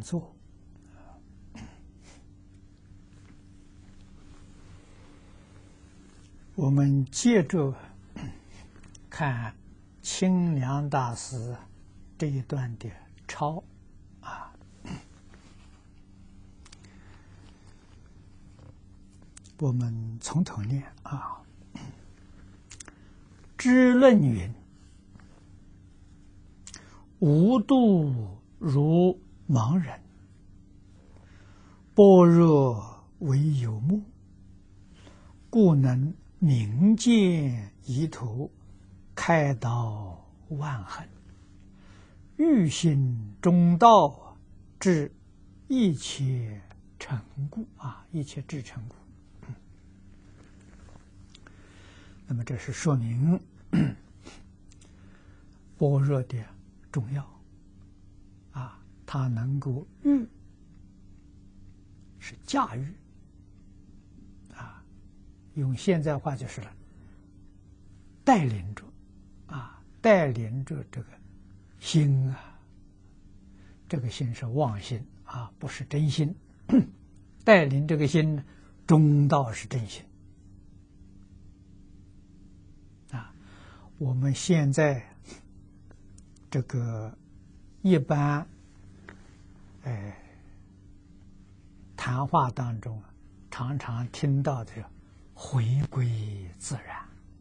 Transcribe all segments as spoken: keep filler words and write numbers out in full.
坐。我们接着看清凉大师这一段的抄啊，我们从头念啊。知论云：无度如盲人，般若为有目，故能明见夷途，开导万行，欲行中道，至一切成故啊！一切至成故。那么，这是说明般若的重要啊！它能够御，是驾驭啊。用现在话就是了，带领着啊，带领着这个心啊，这个心是妄心啊，不是真心。带领这个心，中道是真心啊。我们现在这个一般哎谈话当中，常常听到的回归自然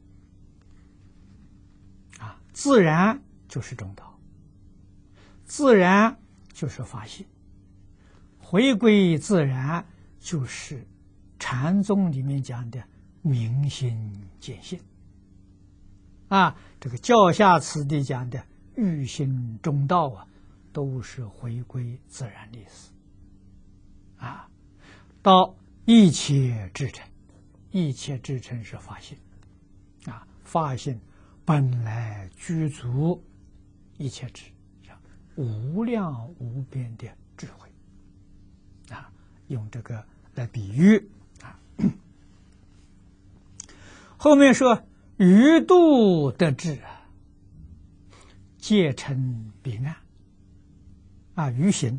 啊，自然就是中道，自然就是法性，回归自然就是禅宗里面讲的明心见性啊，这个教下此地讲的欲行中道啊，都是回归自然的意思啊。到一切至诚，一切至诚是法性啊，法性本来具足一切智，无量无边的智慧啊，用这个来比喻啊。后面说于度得智，皆成彼岸啊。于行，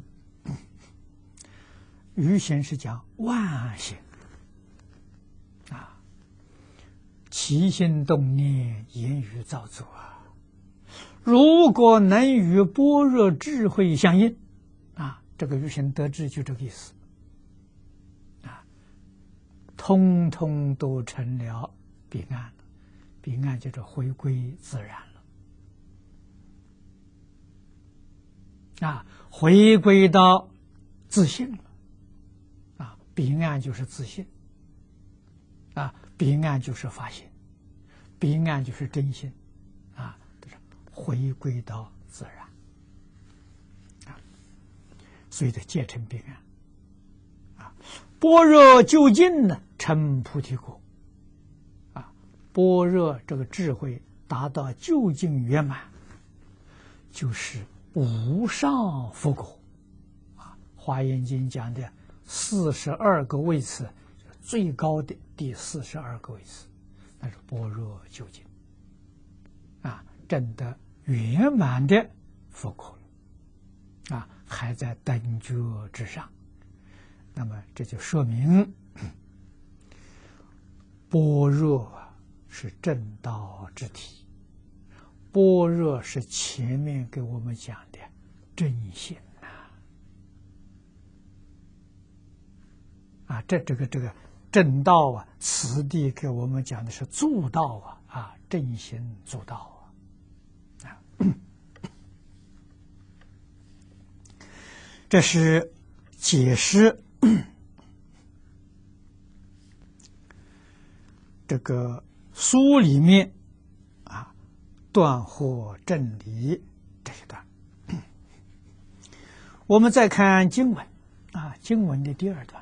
于行是讲万行啊，起心动念，言语造作啊。如果能与般若智慧相应啊，这个于行得智就这个意思啊，通通都成了彼岸了。彼岸就是回归自然了啊，回归到自信了啊，彼岸就是自信啊，彼岸就是法性，彼岸就是真心啊，回归到自然啊，所以得戒成彼岸啊。般若究竟呢，成菩提果啊，般若这个智慧达到究竟圆满，就是无上佛果啊。华严经讲的四十二个位次，最高的第四十二个位次，那是般若究竟啊，证得圆满的佛果啊，还在等觉之上。那么这就说明般若是正道之体，般若是前面给我们讲的真心呐啊，这这个这个正道啊，此地给我们讲的是助道啊啊，正心助道啊啊，这是解释这个书里面啊断惑正理这一段。我们再看经文啊，经文的第二段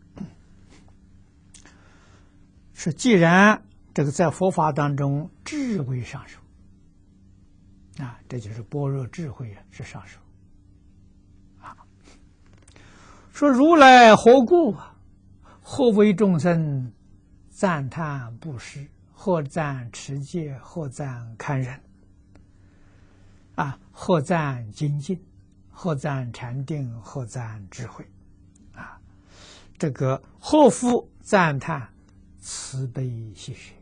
是，既然这个在佛法当中智慧上首啊，这就是般若智慧啊是上首啊。说如来何故啊？或为众生赞叹布施，或赞持戒，或赞堪忍啊，或赞精进， 后赞禅定，后赞智慧，啊，这个后复赞叹慈悲喜舍，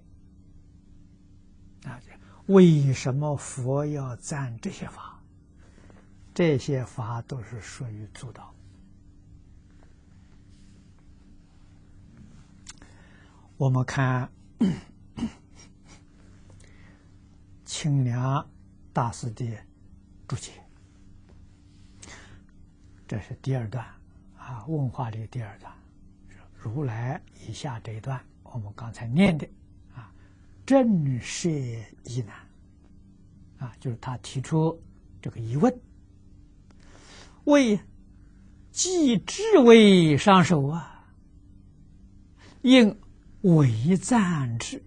啊，为什么佛要赞这些法？这些法都是属于助道。我们看清凉大师的注解，这是第二段啊，问话的第二段，如来以下这一段我们刚才念的啊，正摄疑难啊，就是他提出这个疑问，为即智为上首啊，应为赞之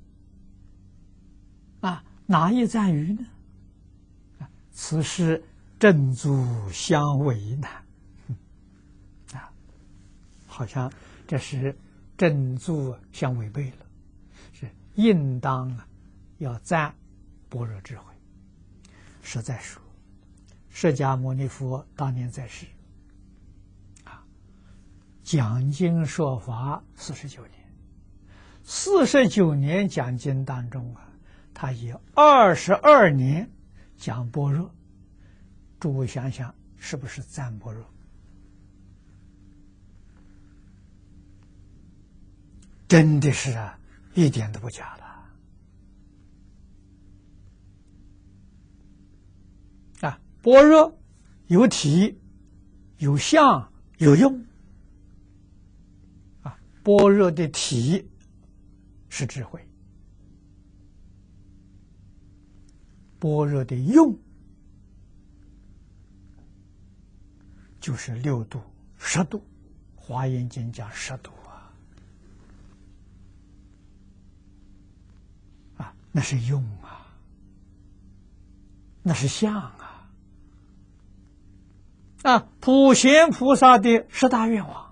啊，哪一赞语呢？啊，此事正祖相违难啊，好像这是正祖相违背了，是应当啊要赞般若智慧。实在说，释迦牟尼佛当年在世啊，讲经说法四十九年。四十九年讲经当中啊，他以二十二年讲般若，诸位想想是不是赞般若？真的是啊，一点都不假的啊！般若有体、有相、有用啊！般若的体是智慧，般若的用就是六度、十度，《华严经》讲十度啊，啊，那是用啊，那是相啊，啊，普贤菩萨的十大愿望。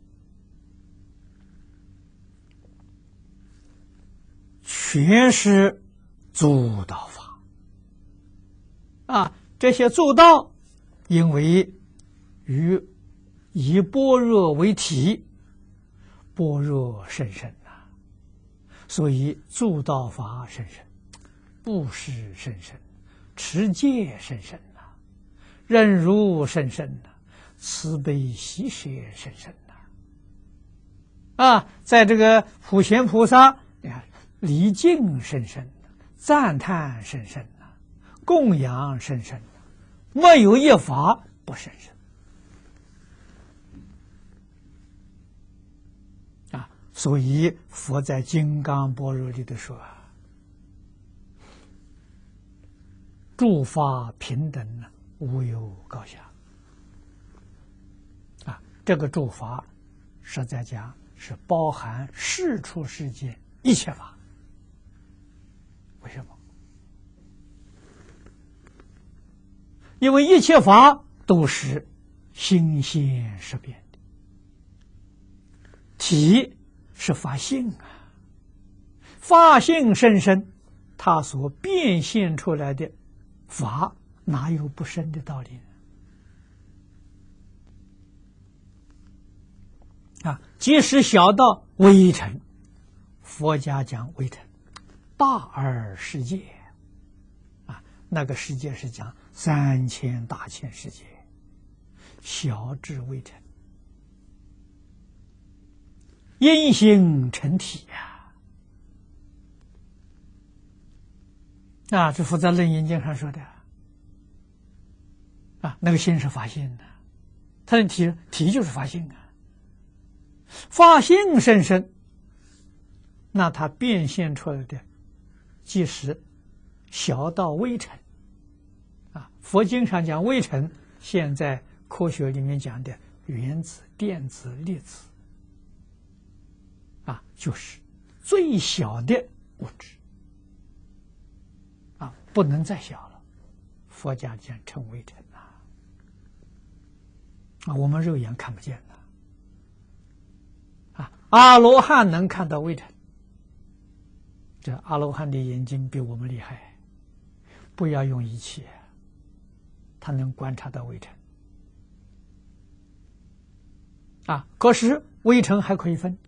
全是助道法啊！这些助道，因为与以般若为体，般若甚深呐、啊，所以助道法甚深，布施甚深，持戒甚深呐、啊，忍辱甚深呐、啊，慈悲喜舍甚深呐、啊。啊，在这个普贤菩萨，你看。礼敬甚深，赞叹甚深呐，供养甚深，没有一法不甚深啊！所以佛在《金刚般若》里头说啊，诸法平等，无有高下啊！这个诸法实在讲是包含世出世间一切法。为什么？因为一切法都是心现识变的，体是法性啊，法性甚深，它所变现出来的法哪有不深的道理呢？啊，即使小到微尘，佛家讲微尘。大而世界啊，那个世界是讲三千大千世界，小至微尘，因心成体呀、啊！啊，这佛在《楞严经》上说的啊，那个心是法性的，它的体体就是法性啊，法性甚深，那它变现出来的。即使小到微尘啊，佛经上讲微尘，现在科学里面讲的原子、电子、粒子啊，就是最小的物质啊，不能再小了。佛家讲称微尘啊，啊，我们肉眼看不见的啊，阿罗汉能看到微尘。这阿罗汉的眼睛比我们厉害，不要用仪器，他能观察到微尘。 啊，可是微尘还可以分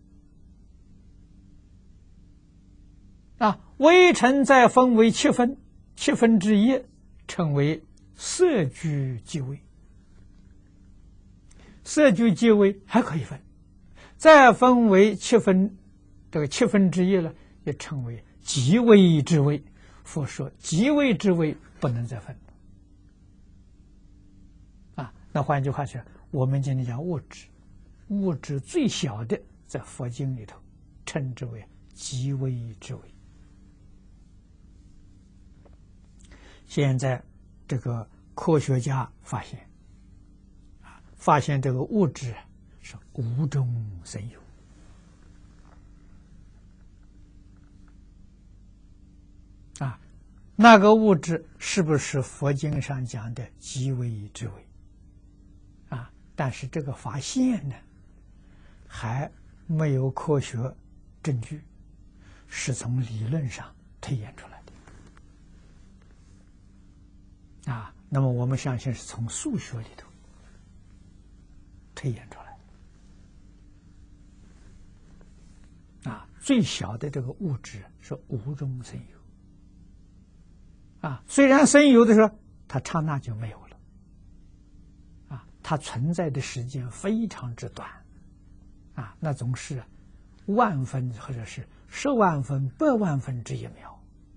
啊，微尘再分为七分，七分之一称为色聚即微，色聚即微还可以分，再分为七分，这个七分之一了，也称为极微之微。佛说极微之微不能再分啊。那换句话说，我们今天讲物质，物质最小的在佛经里头称之为极微之微。现在这个科学家发现啊，发现这个物质是无中生有啊，那个物质是不是佛经上讲的极微之微啊？但是这个发现呢，还没有科学证据是从理论上推演出来的啊。那么我们相信是从数学里头推演出来的啊。最小的这个物质是无中生有啊，虽然生有的时候，它刹那就没有了啊，它存在的时间非常之短啊，那总是万分或者是十万分、百万分之一秒。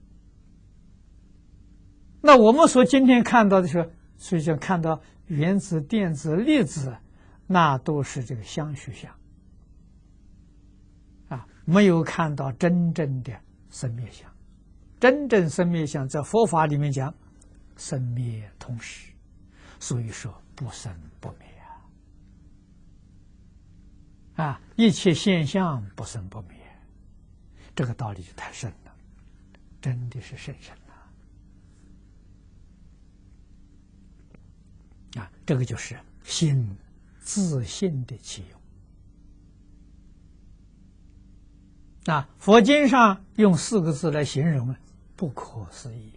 那我们所今天看到的是，所以讲看到原子、电子、粒子，那都是这个相虚相啊，没有看到真正的生灭相。真正生灭相在佛法里面讲，生灭同时，所以说不生不灭啊！啊，一切现象不生不灭，这个道理就太深了，真的是甚深了啊！这个就是心自信的起用啊！佛经上用四个字来形容，不可思议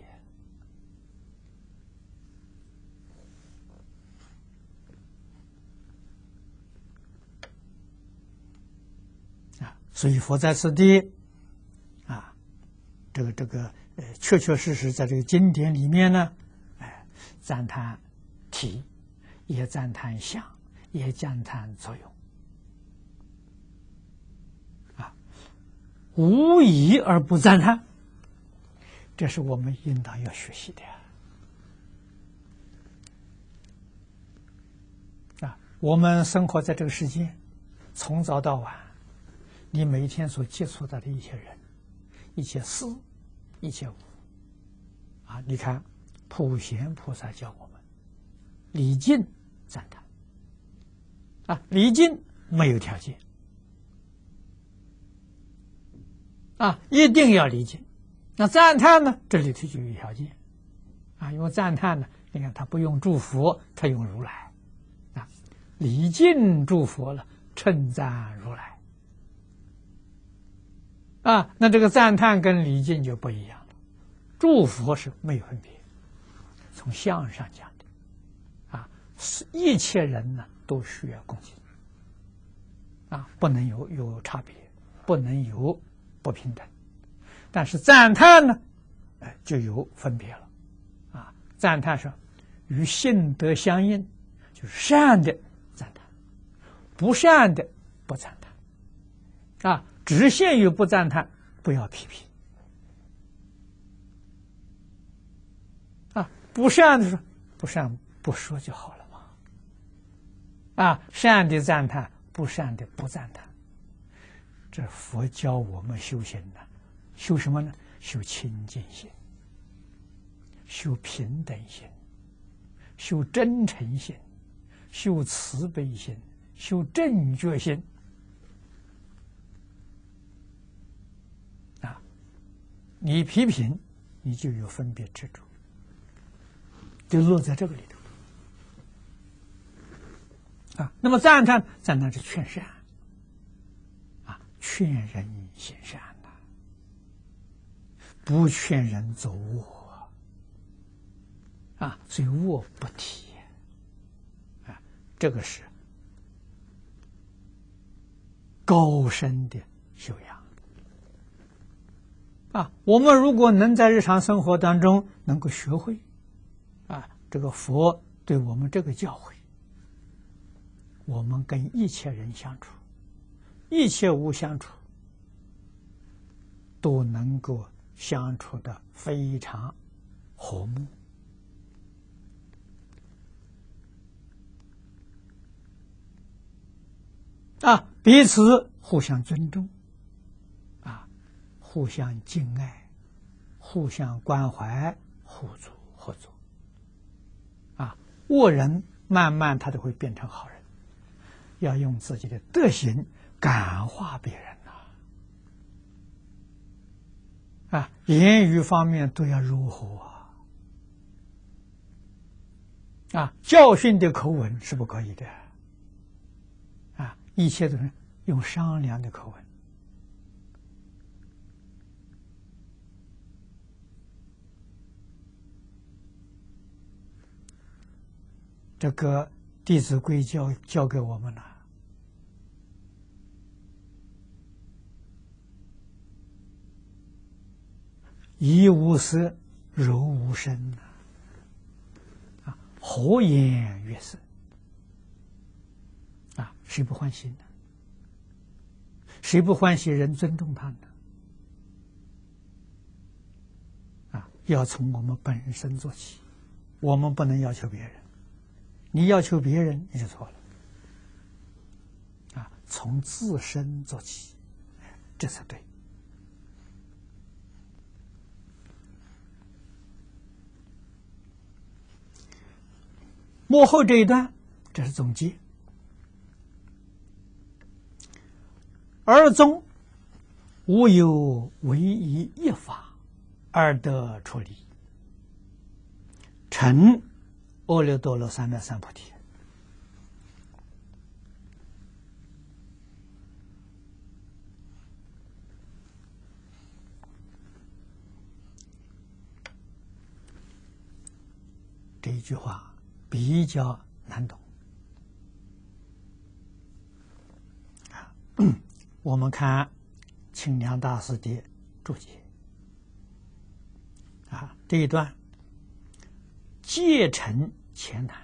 啊！所以佛在此地啊，这个这个呃，确确实实在这个经典里面呢，哎，赞叹体，也赞叹相，也赞叹作用啊，无疑而不赞叹。这是我们应当要学习的啊！我们生活在这个世界，从早到晚，你每一天所接触到的一切人、一切事、一切物，啊，你看普贤菩萨教我们礼敬赞叹啊，礼敬没有条件啊，一定要礼敬。那赞叹呢？这里头就有条件啊，因为赞叹呢，你看他不用祝福，他用如来啊，礼敬祝福了，称赞如来啊，那这个赞叹跟礼敬就不一样了，祝福是没有分别，从相上讲的啊，一切人呢都需要恭敬啊，不能有有差别，不能有不平等。但是赞叹呢，哎，就有分别了，啊，赞叹是与性德相应，就是善的赞叹，不善的不赞叹，啊，只限于不赞叹，不要批评，啊，不善的说不善不说就好了嘛，啊，善的赞叹，不善的不赞叹，这佛教我们修行呢。修什么呢？修清净心，修平等心，修真诚心，修慈悲心，修正觉心啊！你批评，你就有分别执着，就落在这个里头啊。那么赞叹，赞叹是劝善啊，劝人行善。不劝人走恶啊，所以恶不提啊，这个是高深的修养。啊，我们如果能在日常生活当中能够学会，啊，这个佛对我们这个教诲，我们跟一切人相处，一切物相处，都能够相处的非常和睦。啊，彼此互相尊重，啊，互相敬爱，互相关怀，互助合作。啊，恶人慢慢他都会变成好人，要用自己的德行感化别人呐。啊，言语方面都要柔和啊，啊，教训的口吻是不可以的。一切都是用商量的口吻。这个《弟子规》教教给我们了，怡无色，柔无声啊，和颜悦色。啊，谁不欢喜呢？谁不欢喜人尊重他呢？啊，要从我们本身做起，我们不能要求别人。你要求别人，你就错了。啊，从自身做起，这才对。幕后这一段，这是总结。二宗无有唯一一法而得出离，成阿耨多罗三藐三菩提。这一句话比较难懂。我们看清凉大师的注解啊，这一段皆成前谈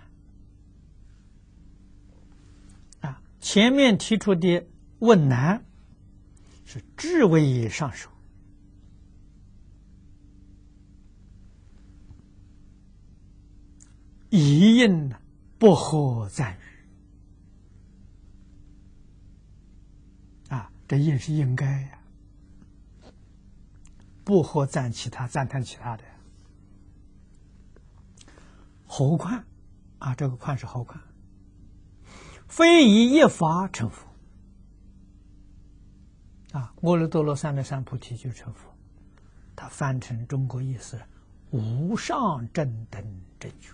啊，前面提出的问难是至为上首，一应不合赞语。这应是应该呀，不合赞其他，赞叹其他的。后宽啊，这个宽是后宽，非以一法成佛啊，阿耨多罗三藐三菩提就成佛。他翻成中国意思，无上正等正觉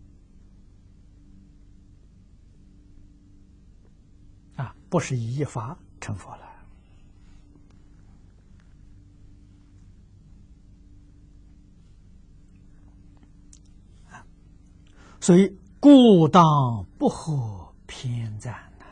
啊，不是以一法成佛了。所以，故当不合偏赞呐！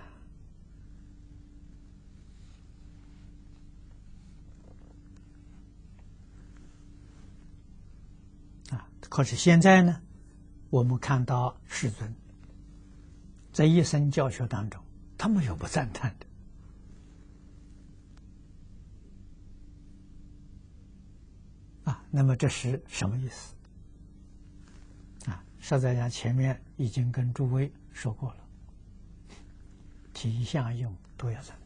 啊，可是现在呢，我们看到世尊在一生教学当中，他没有不赞叹的。啊，那么这是什么意思？实在讲，前面已经跟诸位说过了，体相用都要赞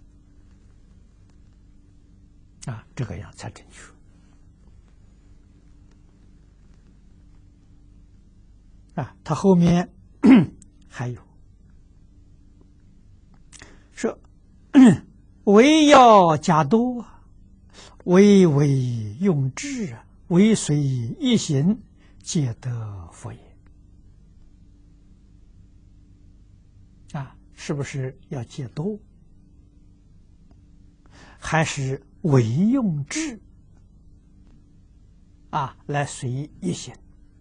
叹啊，这个样才正确啊。他后面还有说，唯要加多，唯为用智，唯随一行，皆得佛也。啊，是不是要戒多，还是唯用智啊来随一行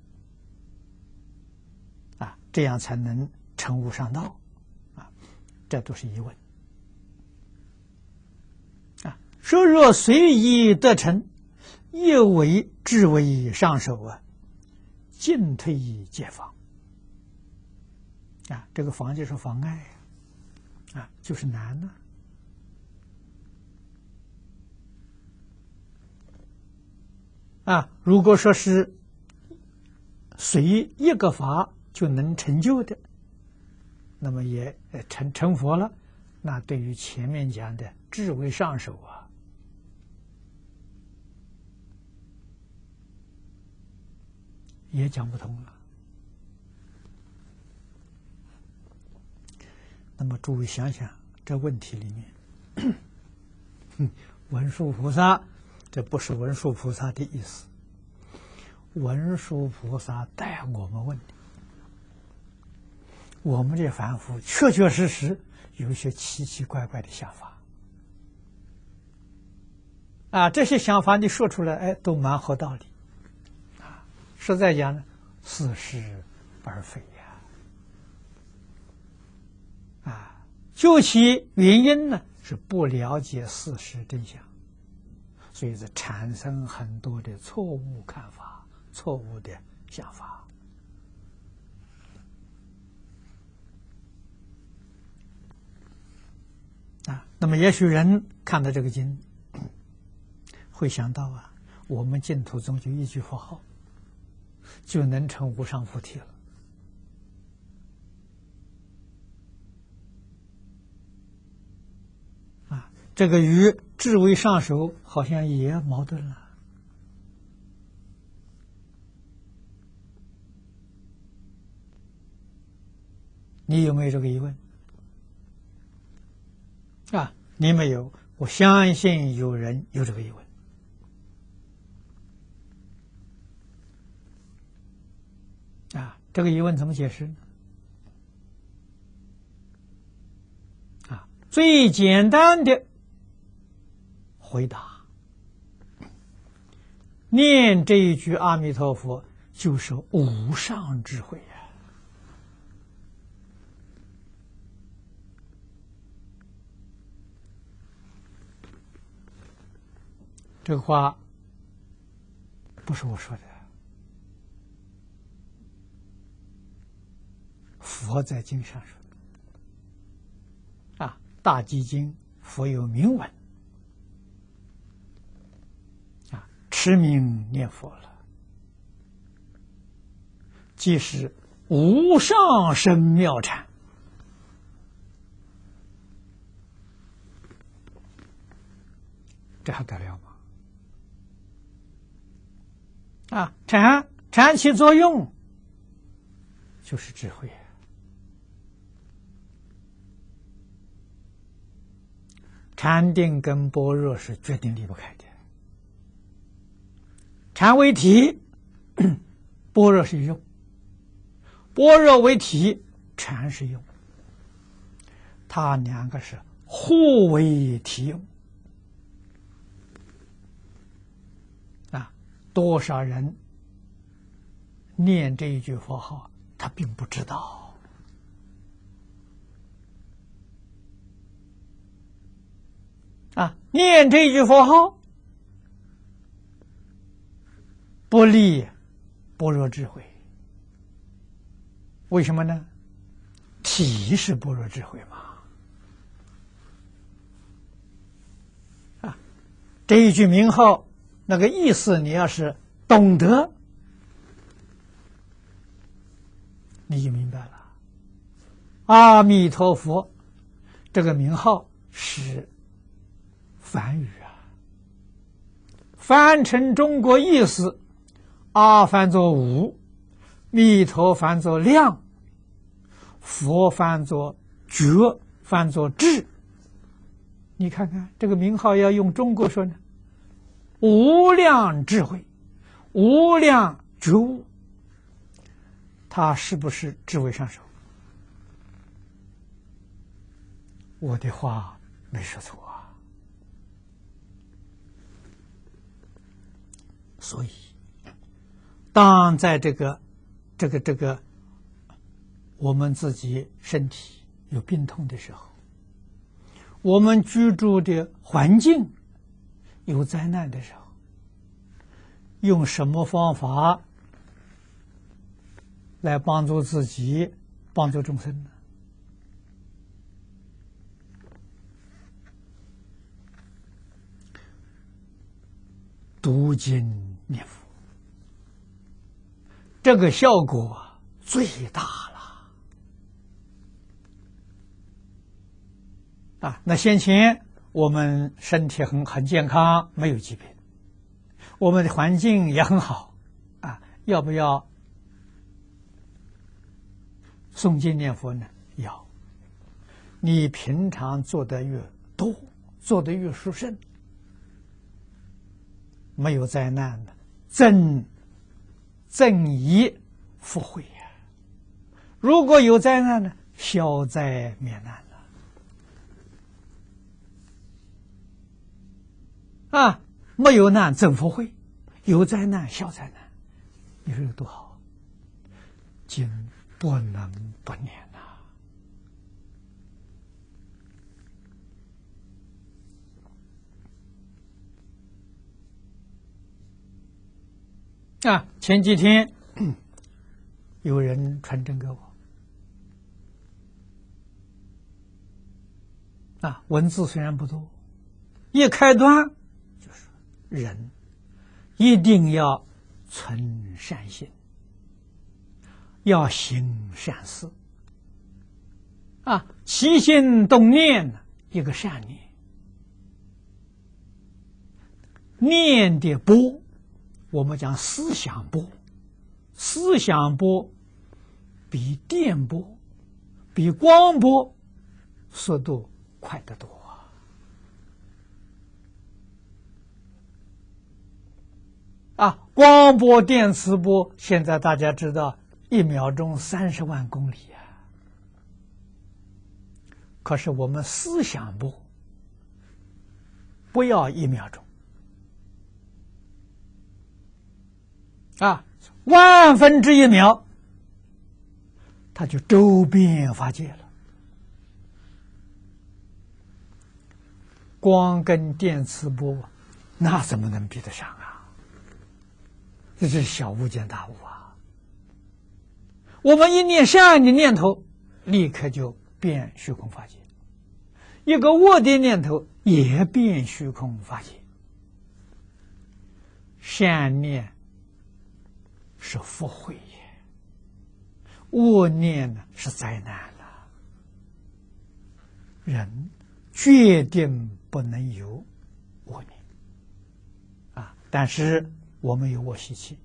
啊，这样才能成无上道啊？这都是疑问说若随意得成，亦为至为上首啊，进退皆防啊。这个妨就是妨碍啊，就是难呢、啊。啊，如果说是随一个法就能成就的，那么也成成佛了。那对于前面讲的至为上首啊，也讲不通了。那么诸位想想这问题里面，文殊菩萨，这不是文殊菩萨的意思。文殊菩萨带我们问的，我们这凡夫确确实实有一些奇奇怪怪的想法啊，这些想法你说出来，哎，都蛮合道理啊。实在讲呢，似是而非呀。啊，究其原因呢，是不了解事实真相，所以是产生很多的错误看法、错误的想法。啊，那么也许人看到这个经，会想到啊，我们净土宗就一句佛号，就能成无上菩提了。啊，这个与至为上首好像也矛盾了。你有没有这个疑问？啊，你没有，我相信有人有这个疑问。啊，这个疑问怎么解释呢？啊，最简单的回答，念这一句阿弥陀佛就是无上智慧呀。这个话不是我说的，佛在经上说的。啊，大集经佛有明文，啊，持名念佛了，即是无上深妙禅。这还得了吗？啊，禅禅起作用就是智慧。禅定跟般若是决定离不开的。禅为体，般若是用；般若为体，禅是用。它两个是互为体用。啊，多少人念这一句佛号，他并不知道。啊，念这一句佛号不离般若智慧，为什么呢？体是般若智慧嘛。啊，这一句名号那个意思，你要是懂得，你就明白了。阿弥陀佛这个名号是梵语啊，翻成中国意思，阿翻作无，弥陀翻作量，佛翻作觉，翻作智。你看看这个名号要用中国说呢，无量智慧，无量觉悟，它是不是智慧上首？我的话没说错啊。所以，当在这个、这个、这个我们自己身体有病痛的时候，我们居住的环境有灾难的时候，用什么方法来帮助自己、帮助众生呢？读经念佛，这个效果最大了啊！那先前我们身体很很健康，没有疾病，我们的环境也很好啊，要不要诵经念佛呢？要。你平常做的越多，做的越殊胜，没有灾难的，增增益福慧呀。如果有灾难呢，消灾免难了。啊，没有难增福慧，有灾难消灾难，你说有多好？经不能不念呐！啊，前几天有人传真给我，啊，文字虽然不多，一开端就是人一定要存善心，要行善事，啊，起心动念一个善念，念的波。我们讲思想波，思想波比电波、比光波速度快得多啊！光波、电磁波，现在大家知道，一秒钟三十万公里啊。可是我们思想波不要一秒钟。啊，万分之一秒，它就周边法界了。光跟电磁波，那怎么能比得上啊？这是小巫见大巫啊！我们一念善的念头，立刻就变虚空法界；一个恶的念头也变虚空法界。善念是福慧也，恶念呢是灾难了。人决定不能有恶念啊！但是我们有恶习气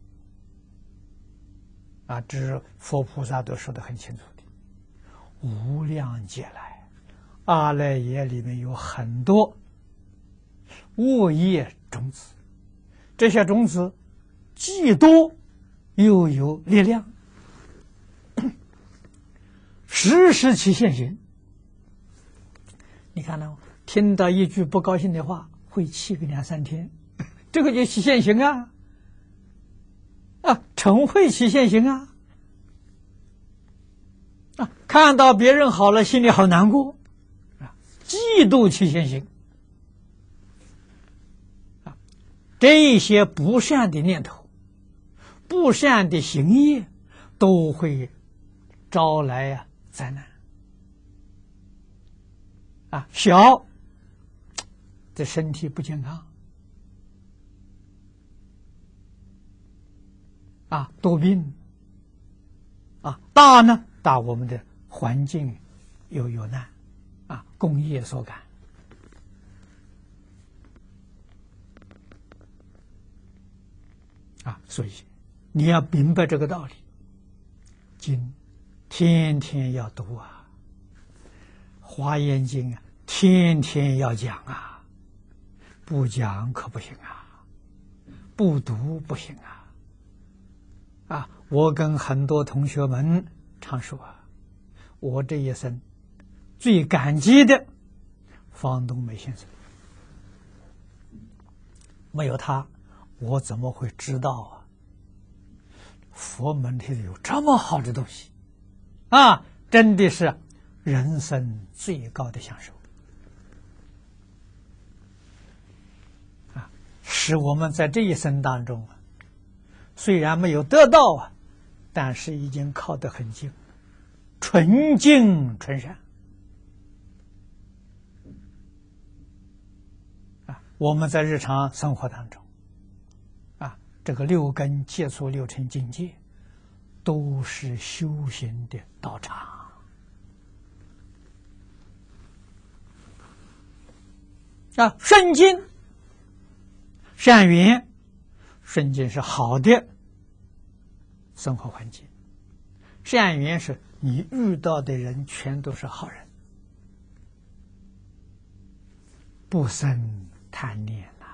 啊，这佛菩萨都说得很清楚的。无量劫来，阿赖耶里面有很多恶业种子，这些种子既多又有力量，时时起现行。你看呢？听到一句不高兴的话，会气个两三天，这个就起现行啊！啊，嗔会起现行啊！啊，看到别人好了，心里好难过啊，嫉妒起现行啊，这些不善的念头。不善的行业都会招来呀、啊、灾难啊！小这身体不健康啊，多病啊；大呢，大我们的环境又有难啊，工业所感。啊，所以你要明白这个道理，经天天要读啊，华严经啊，天天要讲啊，不讲可不行啊，不读不行啊。啊，我跟很多同学们常说啊，我这一生最感激的方东梅先生，没有他，我怎么会知道啊？佛门里有这么好的东西啊，真的是人生最高的享受啊！ 使我们在这一生当中啊，虽然没有得到啊，但是已经靠得很近，纯净纯善啊。我们在日常生活当中啊，这个六根接触六尘境界，都是修行的道场啊。圣经、善缘，圣经是好的生活环境，善缘是你遇到的人全都是好人，不生贪念呐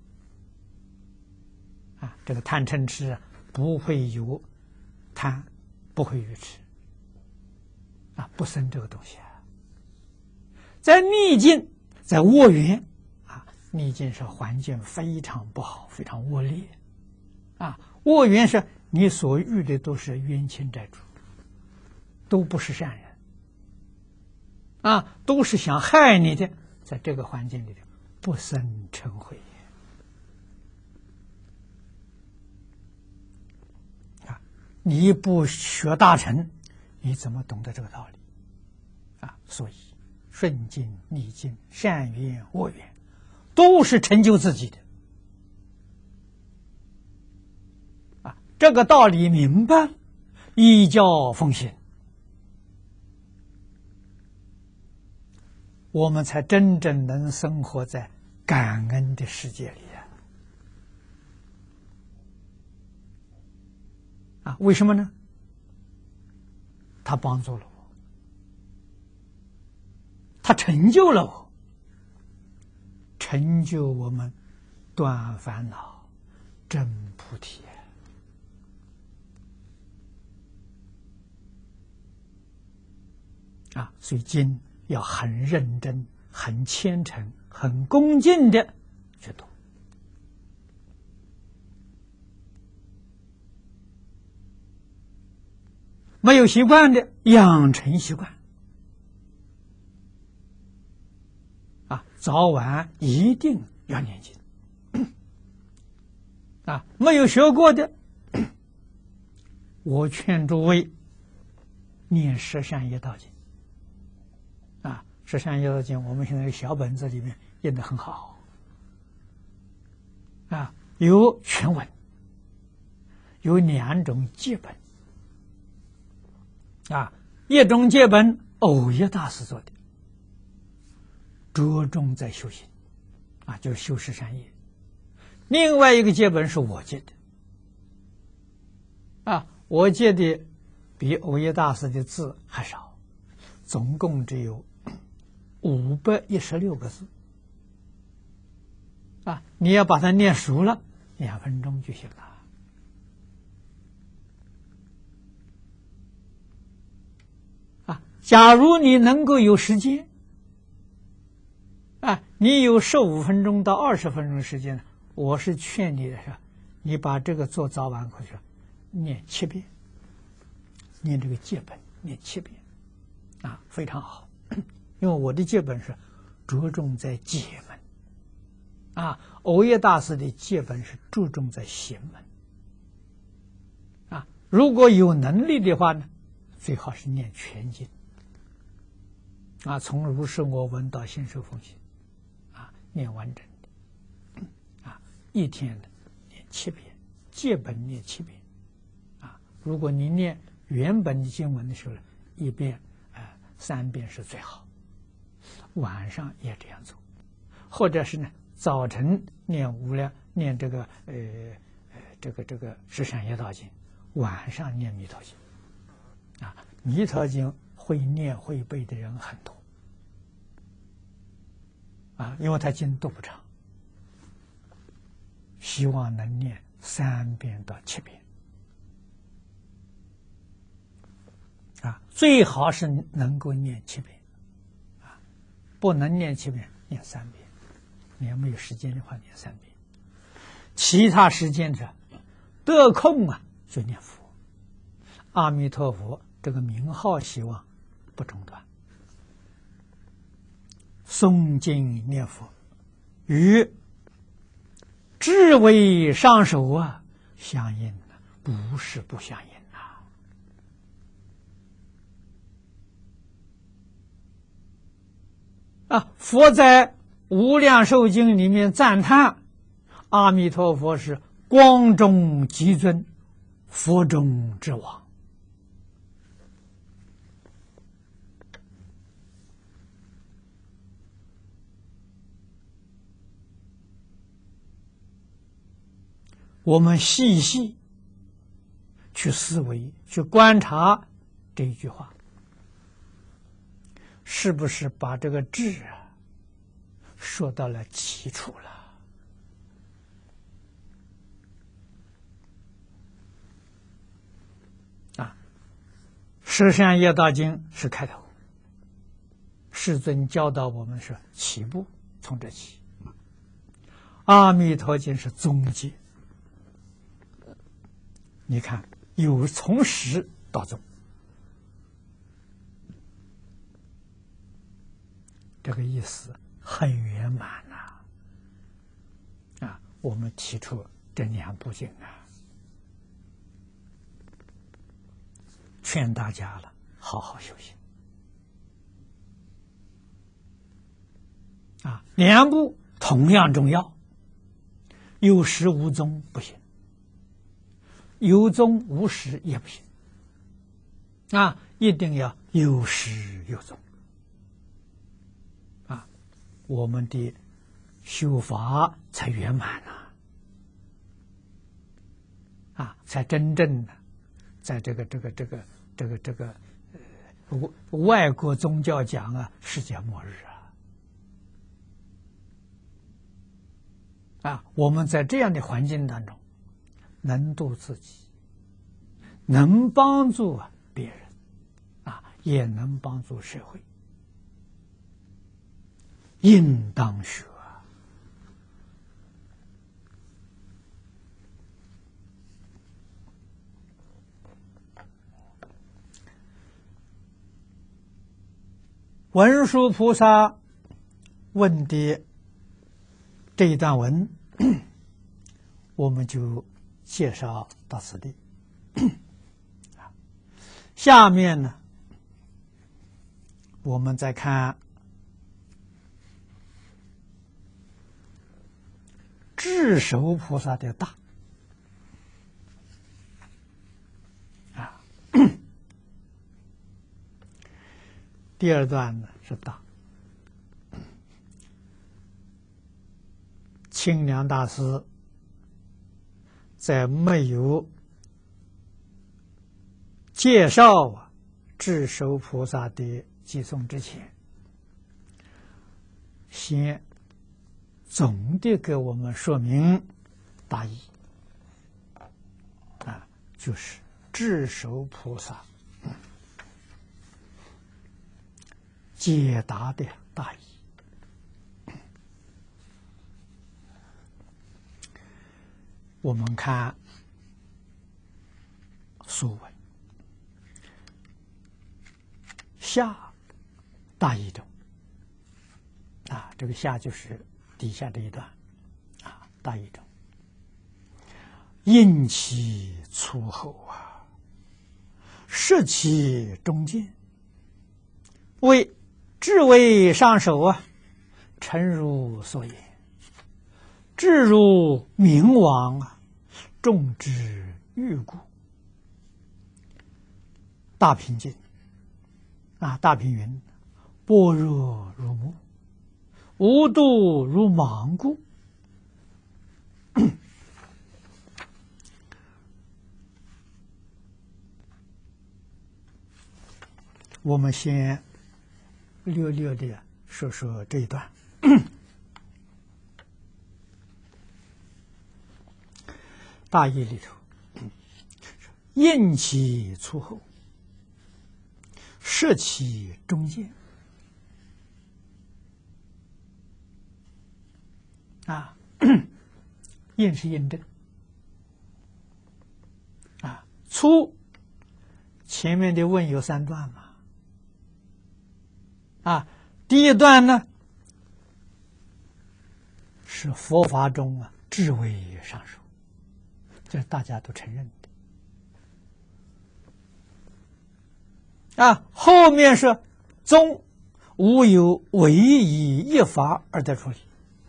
啊，这个贪嗔痴不会有贪，不会愚痴啊，不生这个东西啊。在逆境，在恶缘啊，逆境是环境非常不好，非常恶劣啊。恶缘是你所遇的都是冤亲债主，都不是善人啊，都是想害你的。在这个环境里头，不生嗔恚啊。你不学大乘，你怎么懂得这个道理啊？所以顺境、逆境、善缘、恶缘，都是成就自己的啊。这个道理明白，依教奉行，我们才真正能生活在感恩的世界里啊！啊，为什么呢？他帮助了我，他成就了我，成就我们断烦恼、证菩提啊！所以经要很认真、很虔诚、很恭敬的去读。没有习惯的，养成习惯啊，早晚一定要念经啊。没有学过的，我劝诸位念十善业道经啊。十善业道经，我们现在小本子里面印得很好啊，有全文，有两种戒本啊，一种戒本藕益大师做的，着重在修行啊，就是修十善业；另外一个戒本是我戒的啊，我戒的比藕益大师的字还少，总共只有五百一十六个字啊，你要把它念熟了，两分钟就行了。啊，假如你能够有时间，啊，你有十五分钟到二十分钟的时间，我是劝你的是，你把这个做早晚课去念七遍，念这个戒本念七遍，啊，非常好。因为我的戒本是着重在戒门，啊，藕益大师的戒本是注重在行门，啊，如果有能力的话呢，最好是念全经，啊，从如是我闻到心受奉行，啊，念完整的，啊，一天的念七遍，戒本念七遍，啊，如果你念原本的经文的时候，一遍，呃，三遍是最好。晚上也这样做，或者是呢，早晨念无量念这个呃呃这个这个十善业道经，晚上念弥陀经，啊，弥陀经会念会背的人很多，啊，因为他经都不长，希望能念三遍到七遍，啊，最好是能够念七遍。不能念七遍，念三遍；你要没有时间的话，念三遍。其他时间者得空啊，就念佛。阿弥陀佛这个名号，希望不中断。诵经念佛，与至为上首啊，相应不是不相应呐。啊，佛在《无量寿经》里面赞叹阿弥陀佛是光中极尊，佛中之王。我们细细去思维、去观察这一句话，是不是把这个智啊说到了基础了？啊，《十善业道经》是开头，世尊教导我们是起步，从这起；《阿弥陀经》是终结。你看，有从始到终，这个意思很圆满呐！啊，我们提出这两部经啊，劝大家了，好好修行啊！两部同样重要，有始无终不行。有终无始也不行，啊，一定要有始有终，啊，我们的修法才圆满呐，啊，才真正的在这个这个这个这个这个呃外国宗教讲啊，世界末日啊，啊，我们在这样的环境当中。能度自己，能帮助别人，啊，也能帮助社会，应当学。文殊菩萨问的这一段文，我们就介绍到此地。下面呢，我们再看智首菩萨的大啊，第二段呢是大。清凉大师在没有介绍啊智首菩萨的偈颂之前，先总的给我们说明大意啊，就是智首菩萨解答的大意。我们看书文下大意中啊，这个下就是底下这一段啊，大意中应其粗厚啊，视其中见，为至为上首啊，诚如所言，至如明王啊，众之欲故。大平经啊，大平云：般若如目，无度如盲故。我们先略略的说说这一段。大意里头，应其粗厚，视其中见啊，印是印证啊，粗前面的问有三段嘛啊，第一段呢是佛法中啊至为上首，这是大家都承认的。啊，后面是宗无有唯以一法而得出理。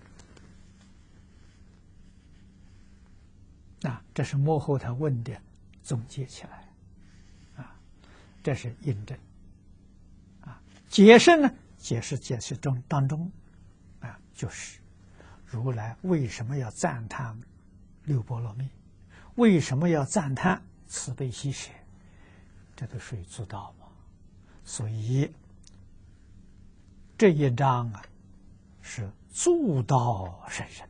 啊，这是幕后他问的总结起来，啊，这是印证。啊，解释呢？解释解释中当中，啊，就是如来为什么要赞叹六波罗蜜？为什么要赞叹慈悲喜舍？这都属于做到嘛。所以这一章啊，是做到甚深。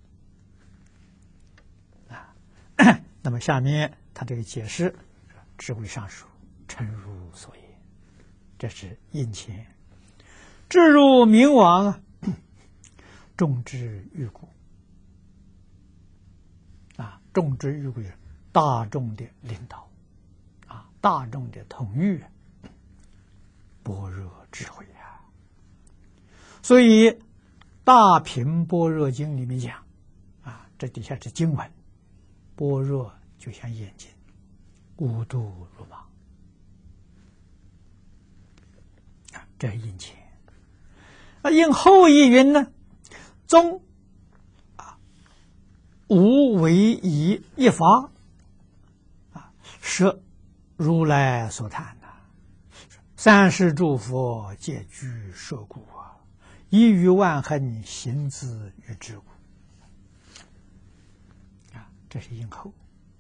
那么下面他这个解释，智慧上属，诚如所言，这是印前。至入明王啊，众之欲故啊，众之欲故是大众的领导啊，大众的统御，般若智慧啊。所以《大品般若经》里面讲啊，这底下是经文。般若就像眼睛，五度如盲啊，这是印前。啊，印后一云呢？宗啊，无为以一法啊，是如来所谈的。三世诸佛皆具摄故啊，一于万恒行之于之故。这是印后。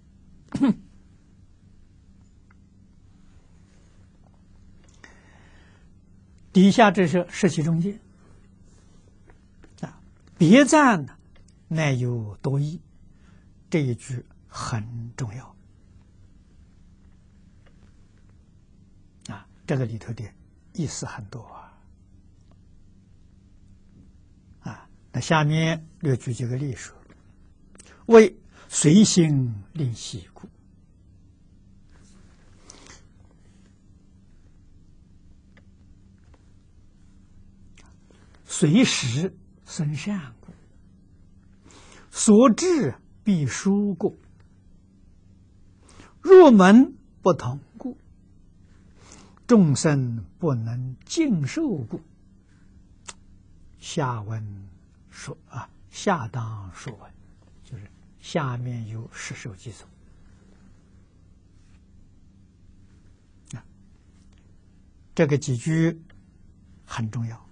底下这是释其中间啊，别赞呢，乃有多义。这一句很重要啊，这个里头的意思很多啊。啊，那下面略举几个例说，为随心令习故，随时生善故，所至必殊故，入门不同故，众生不能尽受故。下文说啊，下当说文，就是下面有十首偈颂啊，这个几句很重要。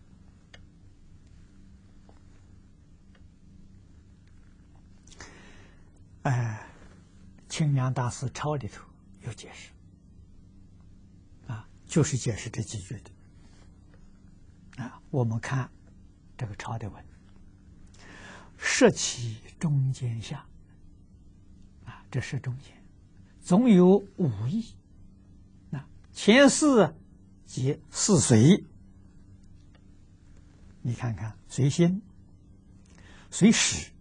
哎，清凉大师抄里头有解释啊，就是解释这几句的啊。我们看这个抄的文，摄其中间下啊，这是中间，总有五义。那前四即四随，你看看随心、随始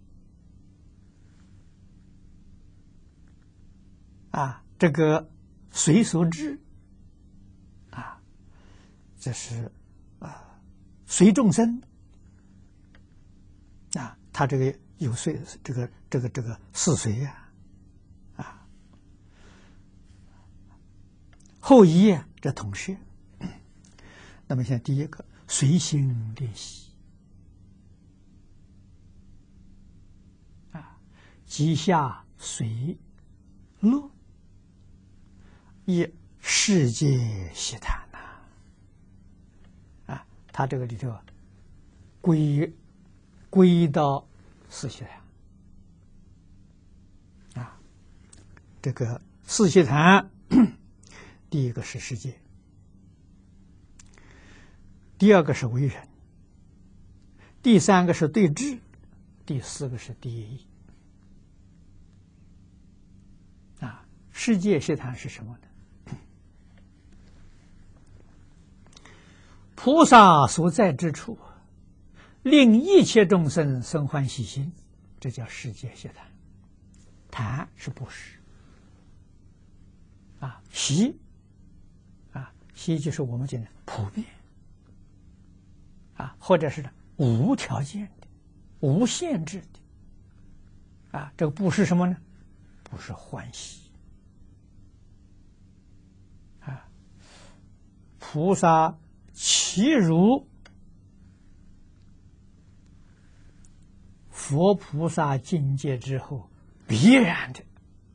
啊，这个随所至啊，这是啊随众生啊，他这个有随这个这个这个四随呀啊，后一这同事。那么现在第一个随心练习啊，即下随乐。一世界习谈呐，啊，他这个里头归归到四习谈啊，这个四习谈，第一个是世界，第二个是为人，第三个是对治，第四个是第一义。啊，世界习谈是什么呢？菩萨所在之处，令一切众生生欢喜心，这叫世界习谈。谈是布施啊，喜啊，喜就是我们讲的普遍啊，或者是无条件的、无限制的啊，这个不是什么呢？不是欢喜啊！菩萨其如佛菩萨境界之后，必然的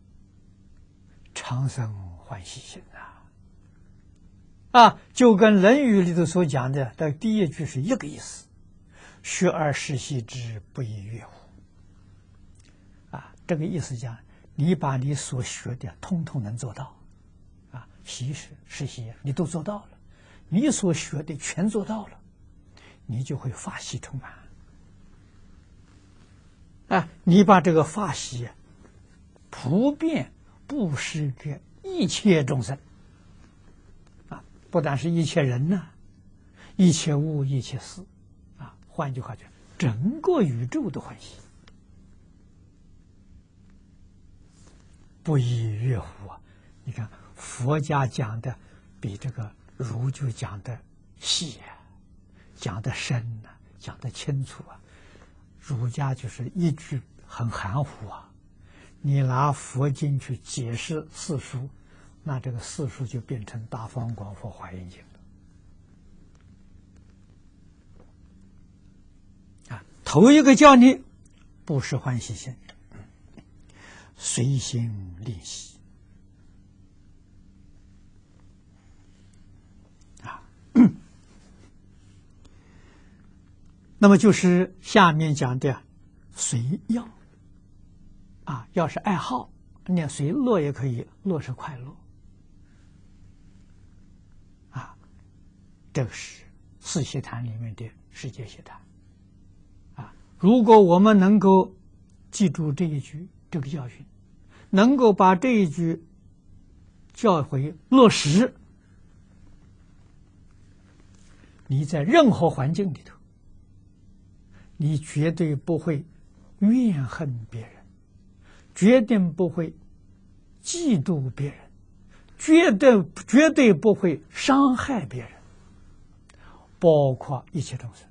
常生欢喜心啊！啊，就跟《论语》里头所讲的的第一句是一个意思：“学而时习之，不亦说乎？”啊，这个意思讲，你把你所学的通通能做到，啊，习是实习你都做到了，你所学的全做到了，你就会法喜充满。啊，你把这个法喜普遍布施给一切众生，啊，不但是一切人呢、啊，一切物、一切事，啊，换句话讲，整个宇宙的欢喜。不亦说乎啊！你看佛家讲的比这个儒就讲的细啊，讲的深啊，讲的清楚啊。儒家就是一句很含糊啊，你拿佛经去解释四书，那这个四书就变成大方广佛华严经了啊。头一个叫你不是欢喜心，随心练习啊，那么就是下面讲的随要啊，要是爱好，念随乐也可以，乐是快乐啊，这个是四悉檀里面的世界悉檀啊。如果我们能够记住这一句这个教训，能够把这一句教诲落实，你在任何环境里头，你绝对不会怨恨别人，绝对不会嫉妒别人，绝对绝对不会伤害别人，包括一切众生。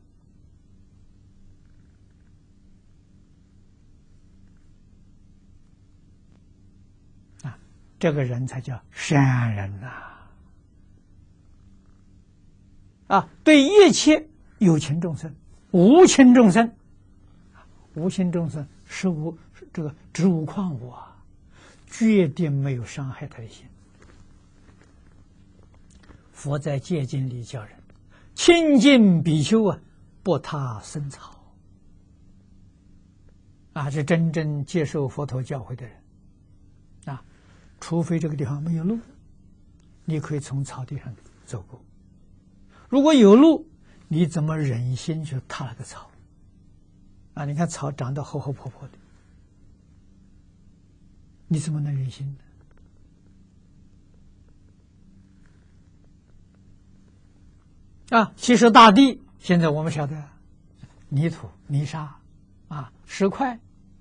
这个人才叫善人呐！啊，对一切有情众生、无情众生，无情众生是无这个植物矿物啊，决定没有伤害他的心。佛在戒经里教人清净比丘啊，不他生草啊，是真正接受佛陀教诲的人。除非这个地方没有路，你可以从草地上走过。如果有路，你怎么忍心去踏那个草？啊，你看草长得厚厚破破的，你怎么能忍心呢？啊，其实大地现在我们晓得，泥土、泥沙，啊，石块。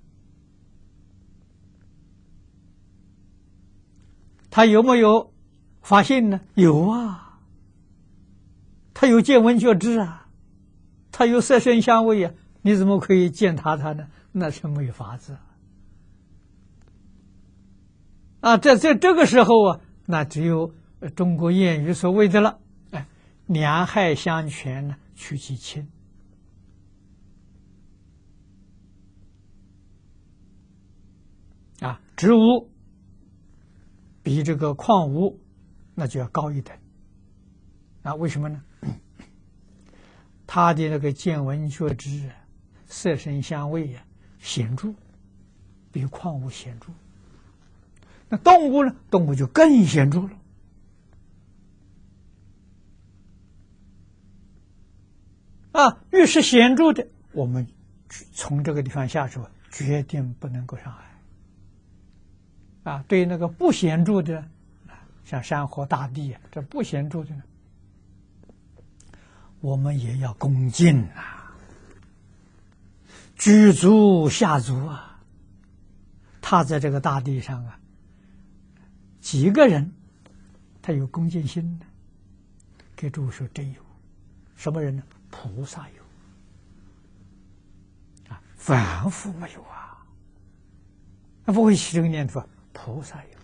他有没有发现呢？有啊，他有见闻觉知啊，他有色声香味啊，你怎么可以践踏他呢？那是没有法子啊！在在这个时候啊，那只有中国谚语所谓的了，哎，两害相权呢，取其轻啊，植物。比这个矿物那就要高一等啊？为什么呢？它的那个见闻觉知、色声香味呀、啊，显著，比矿物显著。那动物呢？动物就更显著了啊！越是显著的，我们从这个地方下手，决定不能够伤害。啊，对那个不显著的，像山河大地，这不显著的呢，我们也要恭敬啊，举足下足啊，踏在这个大地上啊，几个人他有恭敬心的，给诸位说真有，什么人呢？菩萨有啊，凡夫没有啊。 那不会起这个念头，菩萨有，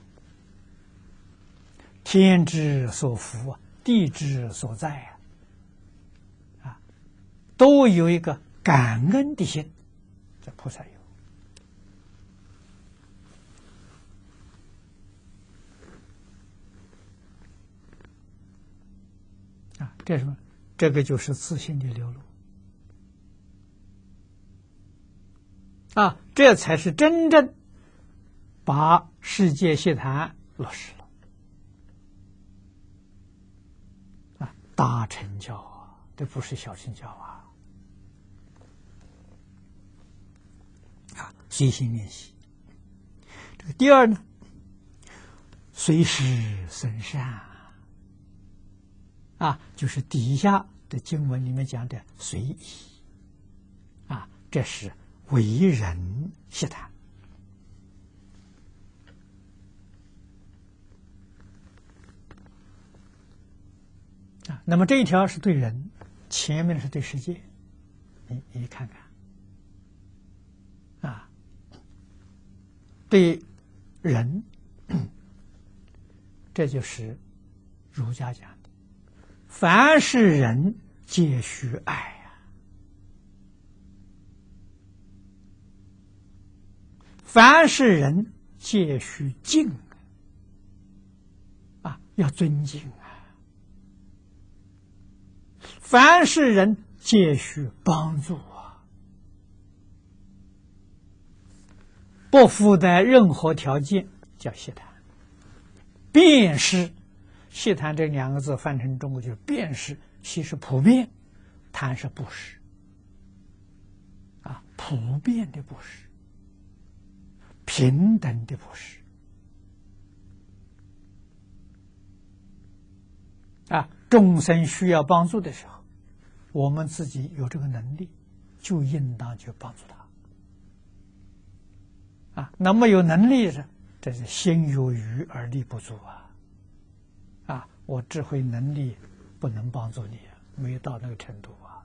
天之所伏，地之所在啊，啊，都有一个感恩的心，这菩萨有。啊，这是什么？这个就是自信的流露啊，这才是真正把世界协谈落实了啊，大成教啊，这不是小成教啊！啊，随心练习。这个第二呢，随时生善。啊，就是底下的经文里面讲的随意，啊，这是为人协谈。啊，那么这一条是对人，前面是对世界，你你看看，啊，对人，这就是儒家讲。凡是人皆须爱呀、啊，凡是人皆须敬啊，要尊敬啊。凡是人皆须帮助啊，不附带任何条件叫协谈，便是。协谈这两个字翻成中国就是便是，其实普遍，谈是布施，啊，普遍的布施，平等的布施，啊，众生需要帮助的时候，我们自己有这个能力，就应当去帮助他，啊，那么有能力的，这是心有余而力不足啊。啊，我智慧能力不能帮助你，没有到那个程度啊！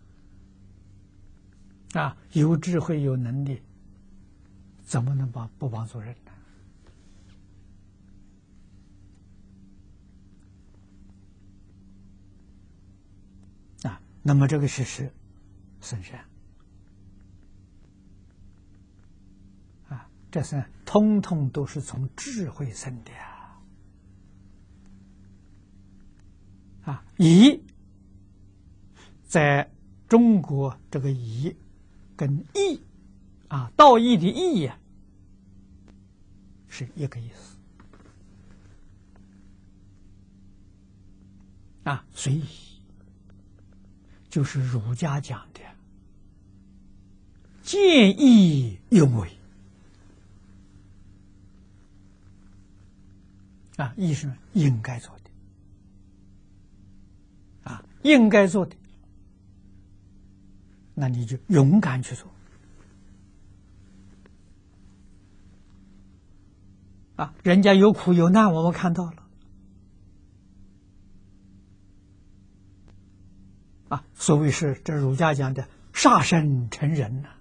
啊，有智慧有能力，怎么能帮不帮助人呢？啊，那么这个事实生善啊，这是通通都是从智慧生的啊。啊，义在中国这个义跟义啊，道义的义呀、啊，是一个意思啊。随意就是儒家讲的见义勇为啊，义是应该做的。啊，应该做的，那你就勇敢去做。啊，人家有苦有难，我们看到了。啊，所谓是这儒家讲的杀身成仁呐、啊。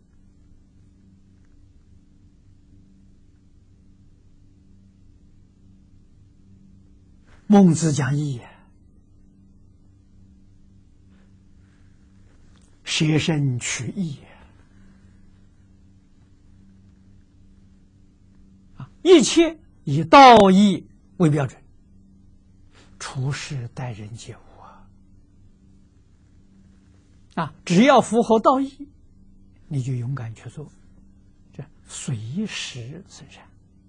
孟子讲义呀。舍身取义啊，一切以道义为标准，处事待人接物啊，啊，只要符合道义，你就勇敢去做，这随时生善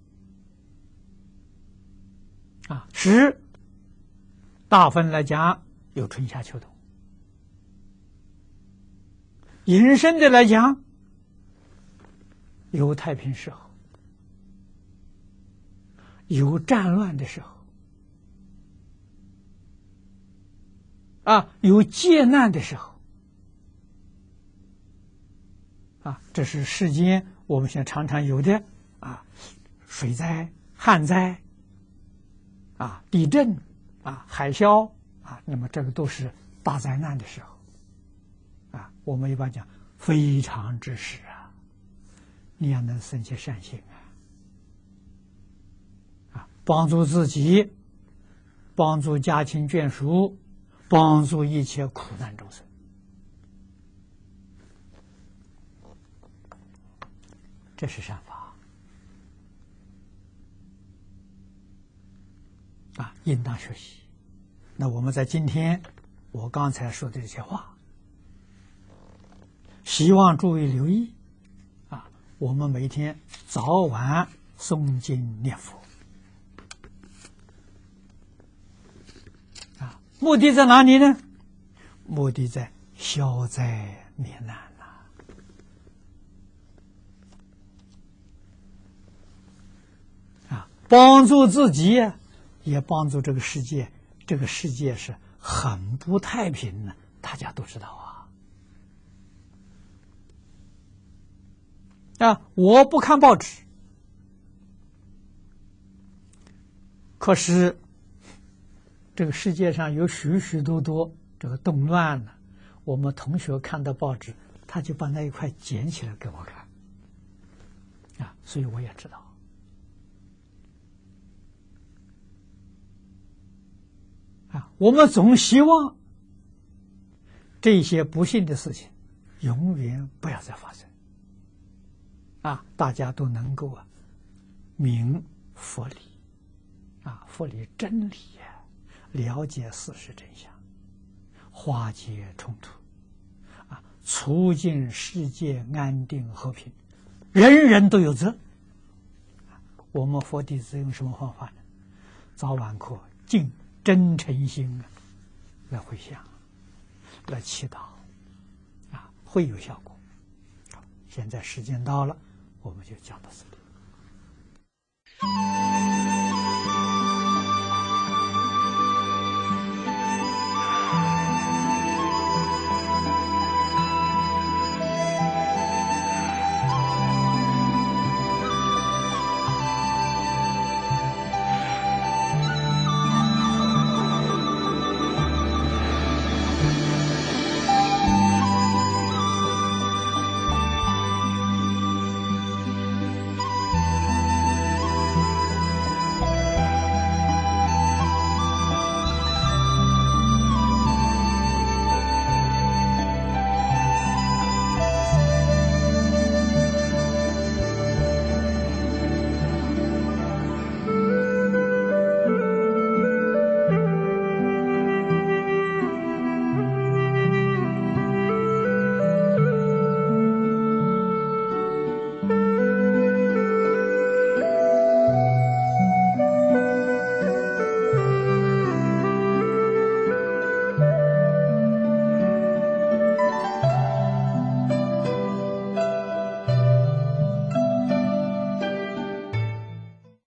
啊。时大分来讲，有春夏秋冬。引申的来讲，有太平时候，有战乱的时候，啊，有劫难的时候，啊，这是世间我们现在常常有的啊，水灾、旱灾，啊，地震，啊，海啸，啊，那么这个都是大灾难的时候。我们一般讲非常之时啊，你要能生起善心啊， 帮助自己，帮助家亲眷属，帮助一切苦难众生。这是善法啊，应当学习。那我们在今天我刚才说的这些话，希望诸位留意啊，我们每天早晚诵经念佛啊，目的在哪里呢？目的在消灾免难呐。啊，帮助自己，也帮助这个世界。这个世界是很不太平的，大家都知道啊。啊，我不看报纸，可是这个世界上有许许多多这个动乱呢。我们同学看到报纸，他就把那一块捡起来给我看，啊，所以我也知道。啊，我们总希望这些不幸的事情永远不要再发生。啊，大家都能够啊明佛理，啊佛理真理呀，了解事实真相，化解冲突，啊促进世界安定和平，人人都有责。我们佛弟子用什么方法呢？早晚课尽真诚心啊，来回向，来祈祷，啊，会有效果。好，现在时间到了，我们就讲到这里。